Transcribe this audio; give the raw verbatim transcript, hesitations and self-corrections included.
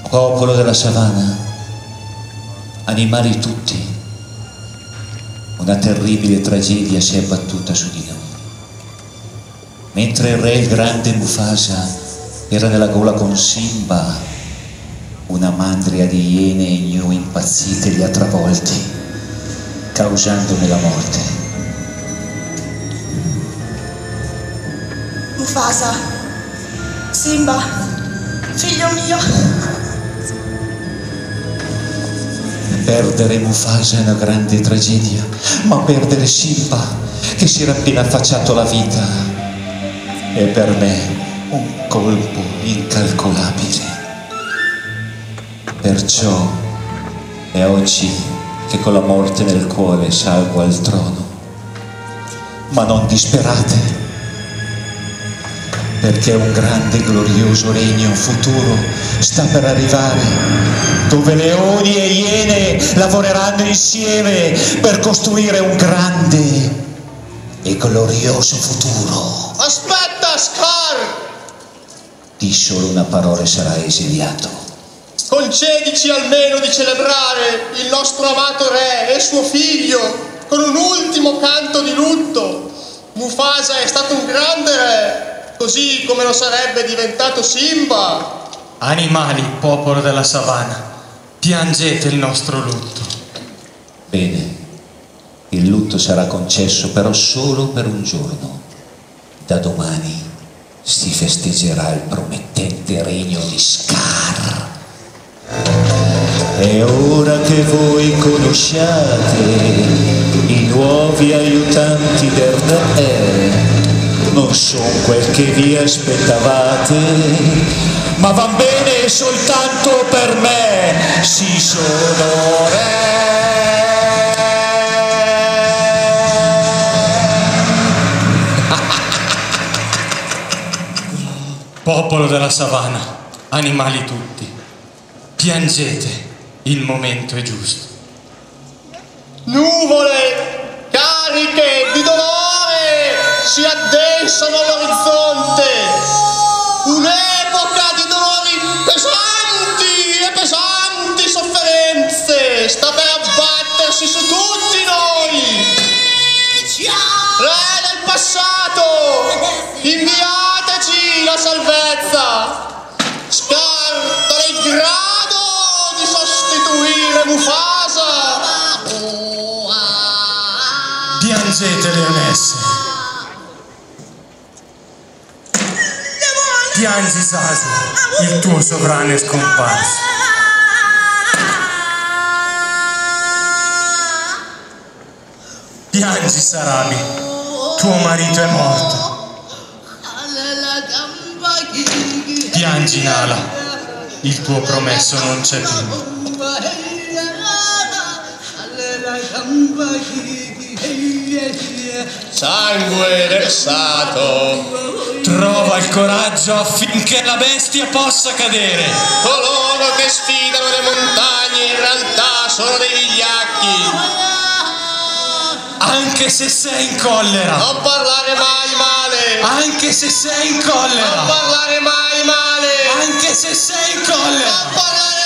Popolo della savana, animali tutti, una terribile tragedia si è abbattuta su di noi. Mentre il re, il grande Mufasa, era nella gola con Simba, una mandria di iene e gnu impazzite li ha travolti, causandone la morte. Mufasa, Simba, figlio mio. Perdere Mufasa è una grande tragedia, ma perdere Simba, che si era appena affacciato alla vita, è per me un colpo incalcolabile. Perciò è oggi che con la morte nel cuore salgo al trono. Ma non disperate, perché un grande e glorioso regno futuro sta per arrivare, dove leoni e iene lavoreranno insieme per costruire un grande e glorioso futuro. Aspetta, Scar! Di solo una parola sarà esiliato. Concedici almeno di celebrare il nostro amato re e suo figlio con un ultimo canto di lutto. Mufasa è stato un grande re, così come lo sarebbe diventato Simba. Animali, popolo della savana, piangete il nostro lutto. Bene, il lutto sarà concesso però solo per un giorno. Da domani si festeggerà il promettente regno di Scar. E ora che voi conosciate i nuovi aiutanti del re, non sono quel che vi aspettavate, ma van bene soltanto per me, sì sono re. Popolo della savana, animali tutti, piangete, il momento è giusto. Nuvole cariche di dolore si addensano all'orizzonte. Un'epoca di dolori pesanti e pesanti sofferenze sta per abbattersi su tutti noi. Re del passato, inviateci la salvezza. Scar non è in grado di sostituire Mufasa. Piangete, leonesse. Piangi, Zazu, il tuo sovrano è scomparso. Piangi, Sarabi, tuo marito è morto. Piangi, Nala, il tuo promesso non c'è più. Sangue versato. Trova il coraggio affinché la bestia possa cadere. Coloro che sfidano le montagne in realtà sono dei vigliacchi. Anche se sei in collera. Non parlare mai male. Anche se sei in collera. Non parlare mai male. Anche se sei in collera. Non parlare